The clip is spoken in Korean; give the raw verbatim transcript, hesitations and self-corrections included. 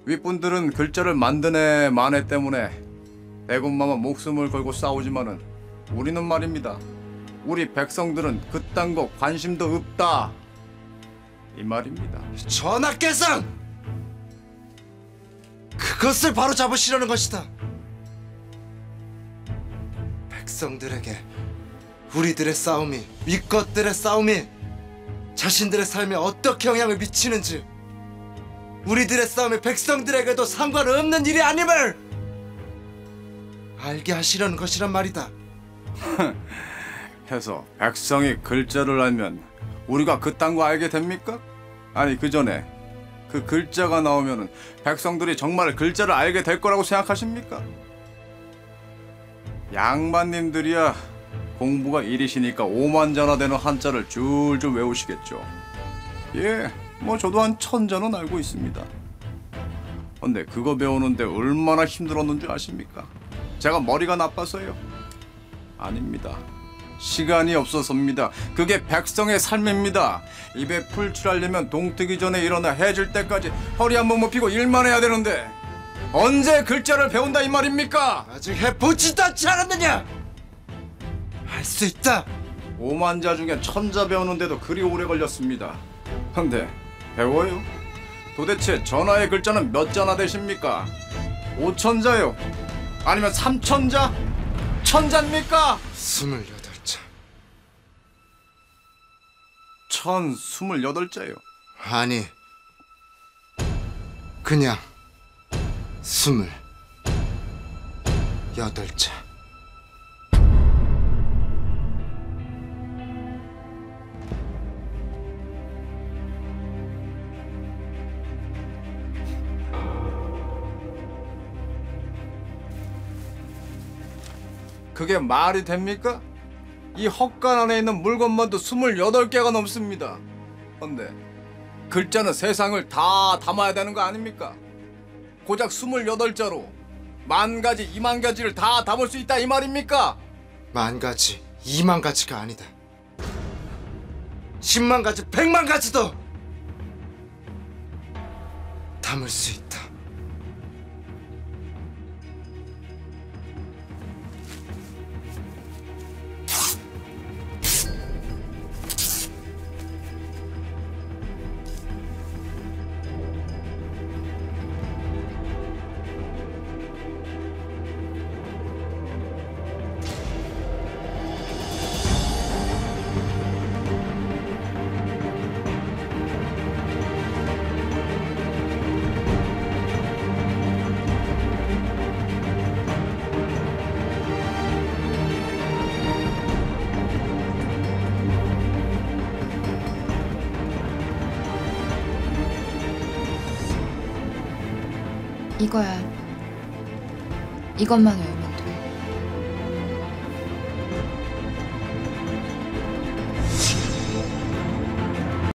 윗분들은 글자를 만드네 마네 때문에 대군마마 목숨을 걸고 싸우지만은 우리는 말입니다. 우리 백성들은 그딴 거 관심도 없다. 이 말입니다. 전하께서 그것을 바로 잡으시려는 것이다. 백성들에게 우리들의 싸움이, 윗것들의 싸움이 자신들의 삶에 어떻게 영향을 미치는지, 우리들의 싸움이 백성들에게도 상관없는 일이 아님을 알게 하시려는 것이란 말이다. 해서 백성이 글자를 알면 우리가 그딴 거 알게 됩니까? 아니 그 전에 그 글자가 나오면은 백성들이 정말 글자를 알게 될 거라고 생각하십니까? 양반님들이야 공부가 일이시니까 오만 자나 되는 한자를 줄줄 외우시겠죠. 예, 뭐 저도 한 천 자는 알고 있습니다. 근데 그거 배우는데 얼마나 힘들었는 줄 아십니까? 제가 머리가 나빠서요? 아닙니다. 시간이 없어서입니다. 그게 백성의 삶입니다. 입에 풀 칠하려면 동뜨기 전에 일어나 해 질 때까지 허리 한번 못 펴고 일만 해야 되는데 언제 글자를 배운다 이 말입니까? 아직 해보지도 않지 않았느냐? 할 수 있다. 오만 자 중에 천자 배우는데도 그리 오래 걸렸습니다. 근데 배워요? 도대체 전하의 글자는 몇 자나 되십니까? 오천 자요? 아니면 삼천 자? 천자입니까? 스물여덟 자. 천 스물여덟 자요. 아니, 그냥 스물 여덟 자. 그게 말이 됩니까? 이 헛간 안에 있는 물건만도 스물여덟 개가 넘습니다. 근데 글자는 세상을 다 담아야 되는 거 아닙니까? 고작 스물여덟 자로 만 가지, 이만 가지를 다 담을 수 있다 이 말입니까? 만 가지, 이만 가지가 아니다. 십만 가지, 백만 가지도 담을 수 있다. 이거야. 이것만 외워.